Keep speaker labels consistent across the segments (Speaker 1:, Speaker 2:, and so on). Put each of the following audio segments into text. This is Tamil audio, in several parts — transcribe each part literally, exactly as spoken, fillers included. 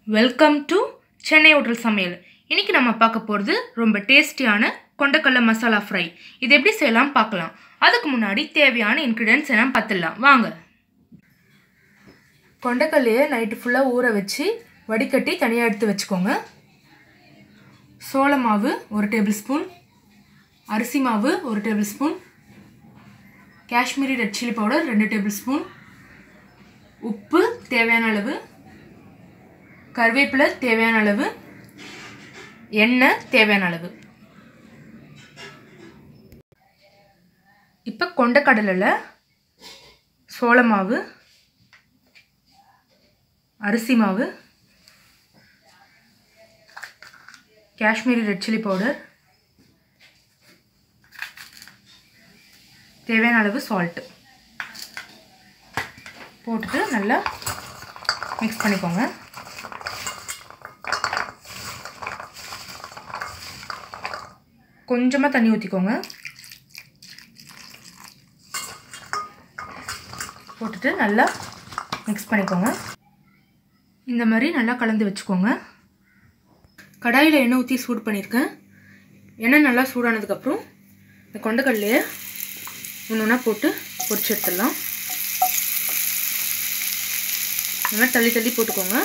Speaker 1: வெல்கம் டு சென்னை ஹோட்டல் சமையல். இன்னைக்கு நம்ம பார்க்க போகிறது ரொம்ப டேஸ்டியான கொண்டக்கடலை மசாலா ஃப்ரை. இது எப்படி செய்யலாம் பார்க்கலாம். அதுக்கு முன்னாடி தேவையான இன்க்ரீடியன்ட்ஸ் என்ன பார்த்துடலாம் வாங்க. கொண்டக்கடலையை நைட்டு ஃபுல்லாக ஊற வச்சு வடிகட்டி தனியாக எடுத்து வச்சுக்கோங்க. சோள மாவு ஒரு டேபிள் ஸ்பூன், அரிசி மாவு ஒரு tablespoon, Kashmiri red chilli powder ரெண்டு டேபிள் ஸ்பூன், உப்பு தேவையான அளவு, கருவேப்பிலை தேவையான அளவு, எண்ணெய் தேவையான அளவு. இப்போ கொண்டக்கடலையில் சோள மாவு, அரிசி மாவு, காஷ்மீரி ரெட் சில்லி பவுடர், தேவையான அளவு சால்ட்டு போட்டுட்டு நல்லா மிக்ஸ் பண்ணிக்கோங்க. கொஞ்சமாக தண்ணி ஊற்றிக்கோங்க. போட்டுட்டு நல்லா மிக்ஸ் பண்ணிக்கோங்க. இந்த மாதிரி நல்லா கலந்து வச்சுக்கோங்க. கடாயில் எண்ணெய் ஊற்றி சூடு பண்ணியிருக்கேன். எண்ணெய் நல்லா சூடானதுக்கப்புறம் இந்த கொண்டக்கடலையை ஒன்று ஒன்றா போட்டு பொரிச்சு எடுத்துடலாம். இந்த மாதிரி தள்ளி தள்ளி போட்டுக்கோங்க.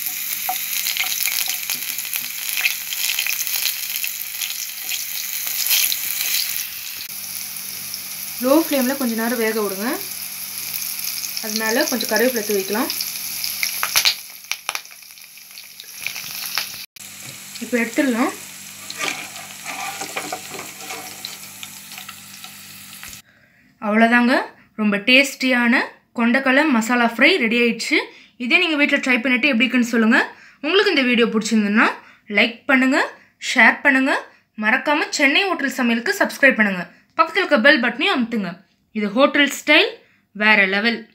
Speaker 1: லோ ஃப்ளேமில் கொஞ்சம் நேரம் வேக விடுங்க. அதனால கொஞ்சம் கருவேப்பிலை தூவி வைக்கலாம். இப்போ எடுத்துடலாம். அவ்வளோதாங்க, ரொம்ப டேஸ்டியான கொண்டக்கடலை மசாலா ஃப்ரை ரெடி ஆயிடுச்சு. இதே நீங்கள் வீட்டில் ட்ரை பண்ணிவிட்டு எப்படி இருக்குன்னு சொல்லுங்கள். உங்களுக்கு இந்த வீடியோ பிடிச்சிருந்துன்னா லைக் பண்ணுங்கள், ஷேர் பண்ணுங்கள், மறக்காமல் சென்னை ஹோட்டல் சமையலுக்கு சப்ஸ்கிரைப் பண்ணுங்கள். பக்கத்தில் இருக்க பெல் பட்டனையும் அமுத்துங்க. இது ஹோட்டல் ஸ்டைல் வேறு லெவல்.